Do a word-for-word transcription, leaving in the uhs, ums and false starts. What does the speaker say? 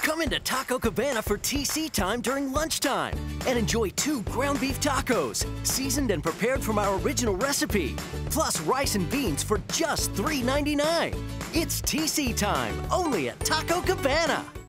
Come into Taco Cabana for T C time during lunchtime and enjoy two ground beef tacos, seasoned and prepared from our original recipe, plus rice and beans for just three ninety-nine. It's T C time, only at Taco Cabana.